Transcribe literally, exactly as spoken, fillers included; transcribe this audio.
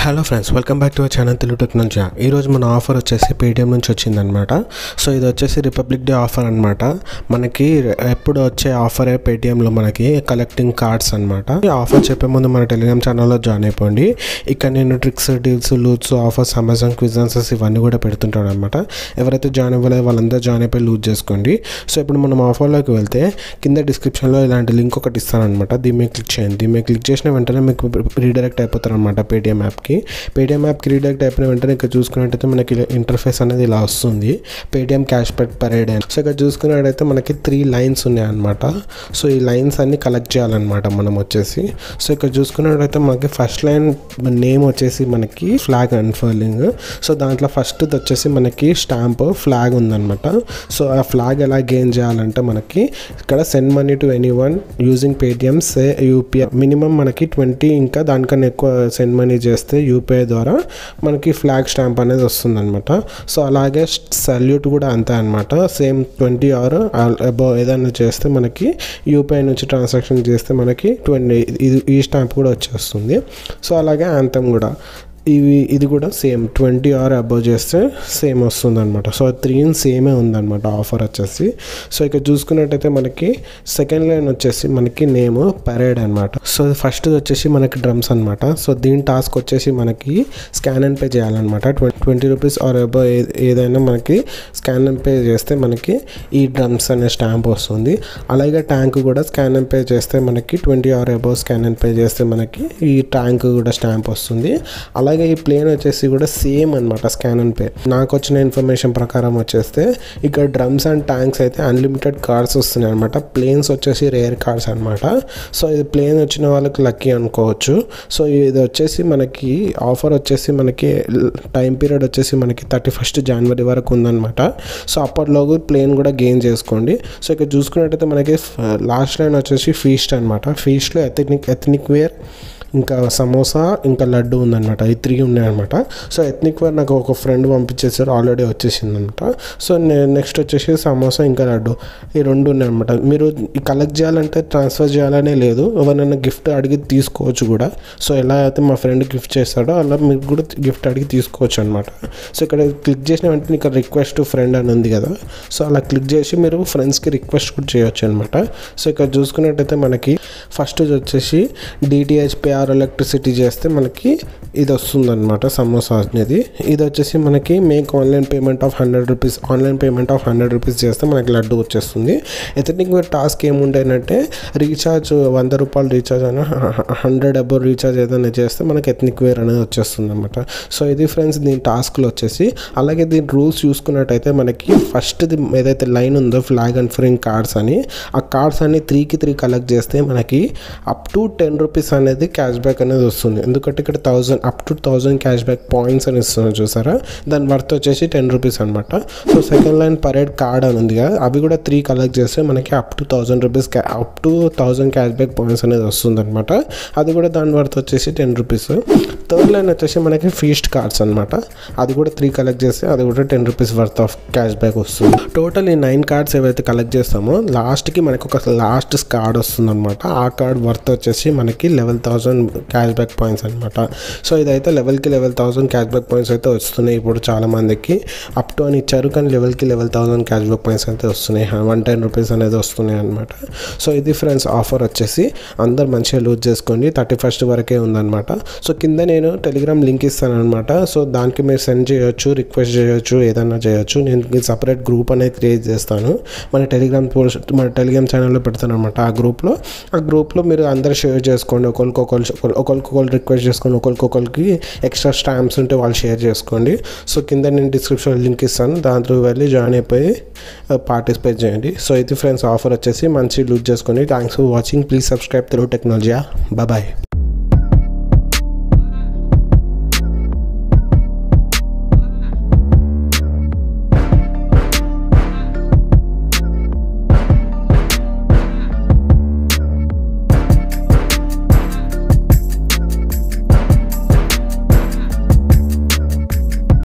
Hello friends, welcome back to our channel Telugu technology. ఈరోజు మన offer వచ్చేసి పేటిఎం నుంచి వచ్చిందనమాట. సో ఇది వచ్చేసి రిపబ్లిక్ డే ఆఫర్ అనమాట. మనకి ఎప్పుడు వచ్చే ఆఫరే పేటిఎంలో మనకి కలెక్టింగ్ కార్డ్స్ అనమాట. ఈ ఆఫర్ చెప్పే ముందు మన టెలిగ్రామ్ ఛానల్లో జాయిన్ అయిపోండి. ఇక్కడ నేను tricks, deals, loots, offers, Amazon quiz answers ఇవన్నీ కూడా పెడుతుంటాను అనమాట. ఎవరైతే జాయిన్ అవ్వలేదు వాళ్ళందరూ జాయిన్ అయిపోయి లూట్ చేసుకోండి. సో ఇప్పుడు మనం ఆఫర్లోకి వెళ్తే కింద డిస్క్రిప్షన్లో ఇలాంటి లింక్ ఒకటి ఇస్తానమాట. దీని మీద క్లిక్ చేయండి. దీని మీద క్లిక్ చేసిన వెంటనే మీకు రీడైరెక్ట్ అయిపోతారు అనమాట పేటిఎం యాప్కి. పేటిఎం యాప్కి రీడైరెక్ట్ అయిపోయిన వెంటనే ఇక్కడ చూసుకున్నట్టయితే మనకి ఇంటర్ఫేస్ అనేది ఇలా వస్తుంది, పేటిఎం క్యాష్ బ్యాక్ పరేడ్ అని. సో ఇక్కడ చూసుకున్నట్టయితే మనకి త్రీ లైన్స్ ఉన్నాయన్నమాట. సో ఈ లైన్స్ అన్ని కలెక్ట్ చేయాలన్నమాట మనం వచ్చేసి. సో ఇక్కడ చూసుకున్నట్టయితే మనకి ఫస్ట్ లైన్ నేమ్ వచ్చేసి మనకి ఫ్లాగ్ అన్ఫర్లింగ్. సో దాంట్లో ఫస్ట్ వచ్చేసి మనకి స్టాంప్ ఫ్లాగ్ ఉందన్నమాట. సో ఆ ఫ్లాగ్ ఎలా గెయిన్ చేయాలంటే మనకి ఇక్కడ send money to anyone using Paytm say UPI minimum మనకి ట్వంటీ ఇంకా దానికన్నా ఎక్కువ సెండ్ మనీ చేస్తే యూపీఐ ద్వారా మనకి ఫ్లాగ్ స్టాంప్ అనేది వస్తుందన్నమాట. సో అలాగే సల్యూట్ కూడా అంతే అనమాట. సేమ్ ట్వంటీ ఆర్ అబౌవ్ ఏదైనా చేస్తే మనకి యూపీఐ నుంచి ట్రాన్సాక్షన్ చేస్తే మనకి ట్వంటీ ఇది ఈ స్టాంప్ కూడా వచ్చేస్తుంది. సో అలాగే యాంథమ్ కూడా ఇవి ఇది కూడా సేమ్ ట్వంటీ ఆర్ అబౌవ్ చేస్తే సేమ్ వస్తుంది అనమాట. సో త్రీ సేమే ఉందన్నమాట ఆఫర్ వచ్చేసి. సో ఇక్కడ చూసుకున్నట్టయితే మనకి సెకండ్ లైన్ వచ్చేసి మనకి నేమ్ పరేడ్ అనమాట. సో ఫస్ట్ వచ్చేసి మనకి డ్రమ్స్ అనమాట. సో దీని టాస్క్ వచ్చేసి మనకి స్కాన్ అండ్ పే చేయాలన్నమాట. Twenty twenty rupees or above ఏదైనా మనకి స్కాన్ అండ్ పే చేస్తే మనకి ఈ డ్రమ్స్ అనే స్టాంప్ వస్తుంది. అలాగే ట్యాంక్ కూడా స్కాన్ అండ్ పే చేస్తే మనకి twenty or above scan and pay చేస్తే మనకి ఈ ట్యాంక్ కూడా స్టాంప్ వస్తుంది. అలాగే ఈ ప్లేన్ వచ్చేసి కూడా సేమ్ అనమాట, స్కాన్ అండ్ పే. నాకు వచ్చిన ఇన్ఫర్మేషన్ ప్రకారం వచ్చేస్తే ఇక్కడ డ్రమ్స్ అండ్ ట్యాంక్స్ అయితే అన్లిమిటెడ్ కార్డ్స్ వస్తున్నాయి అనమాట. ప్లేన్స్ వచ్చేసి రేర్ కార్డ్స్ అనమాట. సో ఇది ప్లేన్ వచ్చిన వాళ్ళకి లక్కీ అనుకోవచ్చు. సో ఇది వచ్చేసి మనకి ఆఫర్ వచ్చేసి మనకి టైం పీరియడ్ వచ్చేసి మనకి థర్టీ ఫస్ట్ జనవరి వరకు ఉందన్నమాట. సో అప్పటిలోగు ప్లేన్ కూడా గెయిన్ చేసుకోండి. సో ఇక్కడ చూసుకున్నట్టయితే మనకి లాస్ట్ లైన్ వచ్చేసి ఫీస్ట్ అనమాట. ఫీస్ట్లో ఎథనిక్ ఎథనిక్ వేర్ ఇంకా సమోసా ఇంకా లడ్డు ఉందన్నమాట. ఈ త్రీ ఉన్నాయన్నమాట. సో ఎథనిక్ వేర్ నాకు ఒక ఫ్రెండ్ పంపించేసారు, ఆల్రెడీ వచ్చేసింది అనమాట. సో నెక్స్ట్ వచ్చేసి సమోసా ఇంకా లడ్డు ఈ రెండు ఉన్నాయన్నమాట. మీరు కలెక్ట్ చేయాలంటే ట్రాన్స్ఫర్ చేయాలనే లేదు, ఎవరైనా గిఫ్ట్ అడిగి తీసుకోవచ్చు కూడా. సో ఎలా అయితే మా ఫ్రెండ్ గిఫ్ట్ చేస్తాడో అలా మీరు కూడా గిఫ్ట్ అడిగి తీసుకోవచ్చు అనమాట. సో ఇక్కడ క్లిక్ చేసిన వెంటనే ఇక్కడ రిక్వెస్ట్ ఫ్రెండ్ అని ఉంది కదా. సో అలా క్లిక్ చేసి మీరు ఫ్రెండ్స్కి రిక్వెస్ట్ కూడా చేయొచ్చు అనమాట. సో ఇక్కడ చూసుకున్నట్టయితే మనకి ఫస్ట్ వచ్చేసి డిటిహెచ్ పే ఆర్ ఎలక్ట్రిసిటీ చేస్తే మనకి ఇది వస్తుందన్నమాట సమోసా అనేది. ఇది వచ్చేసి మనకి make online payment of hundred rupees online payment of hundred rupees చేస్తే మనకి లడ్డు వచ్చేస్తుంది. ఎథనిక్ వేర్ టాస్క్ ఏముండేనంటే రీఛార్జ్ వంద రూపాయలు రీఛార్జ్ అయినా హండ్రెడ్ అబౌవ్ రీఛార్జ్ ఏదైనా చేస్తే మనకి ఎథనిక్ వేర్ అనేది వచ్చేస్తుంది అనమాట. సో ఇది ఫ్రెండ్స్ దీని టాస్క్లు వచ్చేసి. అలాగే దీని రూల్స్ చూసుకున్నట్టయితే మనకి ఫస్ట్ది ఏదైతే లైన్ ఉందో ఫ్లాగ్ అండ్ ఫ్రింగ్ కార్డ్స్ అని, ఆ కార్డ్స్ అన్ని త్రీకి త్రీ కలెక్ట్ చేస్తే మనకి అప్ టు టెన్ రూపీస్ అనేది క్యాష్ బ్యాక్ అనేది వస్తుంది. ఎందుకంటే ఇక్కడ thousand up to thousand cash back points అని ఇస్తున్నారు చూసారా. దాని వర్త్ వచ్చేసి టెన్ రూపీస్ అనమాట. So second line parade card అని ఉంది కదా, అవి కూడా త్రీ కలెక్ట్ చేస్తే మనకి up to thousand rupees up to thousand cash back points అనేది వస్తుంది అనమాట. అది కూడా దాని వర్త్ వచ్చేసి టెన్ రూపీస్. థర్డ్ లైన్ వచ్చేసి మనకి ఫీస్ట్ కార్డ్స్ అనమాట. అది కూడా త్రీ కలెక్ట్ చేస్తే అది కూడా ten rupees worth of cash back వస్తుంది. టోటల్ ఈ నైన్ కార్డ్స్ ఏవైతే కలెక్ట్ చేస్తామో లాస్ట్కి మనకి ఒక లాస్ట్ కార్డ్ వస్తుంది అనమాట. ఆ కార్డ్ వర్త్ వచ్చేసి మనకి level thousand cash back points అనమాట. సో ఇదైతే లెవెల్కి level thousand cash back points అయితే వస్తున్నాయి. ఇప్పుడు చాలా మందికి అప్ టు అని ఇచ్చారు, కానీ లెవెల్కి level thousand cash back points అయితే వస్తున్నాయి. వన్ టెన్ రూపీస్ అనేది వస్తున్నాయి అనమాట. సో ఇది ఫ్రెండ్స్ ఆఫర్ వచ్చేసి. అందరు మంచిగా లూజ్ చేసుకోండి. థర్టీ ఫస్ట్ వరకే ఉందన్నమాట. సో కింద నేను టెలిగ్రామ్ లింక్ ఇస్తాను అనమాట. సో దానికి మీరు సెండ్ చేయొచ్చు, రిక్వెస్ట్ చేయొచ్చు, ఏదైనా చేయొచ్చు. నేను సపరేట్ గ్రూప్ అనేది క్రియేట్ చేస్తాను మన టెలిగ్రామ్ మన టెలిగ్రామ్ ఛానల్లో పెడతాను అనమాట. ఆ గ్రూప్లో ఆ గ్రూప్లో మీరు అందరు షేర్ చేసుకోండి. ఒకరికి ఒకరు ఒకరికొకరు రిక్వెస్ట్ చేసుకోండి. ఒకరికొకరికి ఎక్స్ట్రా స్టాంప్స్ ఉంటే వాళ్ళు షేర్ చేసుకోండి. సో కింద నేను డిస్క్రిప్షన్ లింక్ ఇస్తాను, దాంట్లో వెళ్ళి జాయిన్ అయిపోయి పార్టిసిపేట్ చేయండి. సో ఇది ఫ్రెండ్స్ ఆఫర్ వచ్చేసి. మంచి లూజ్ చేసుకోండి. Thanks for watching. Please subscribe Telugu technology. Bye bye.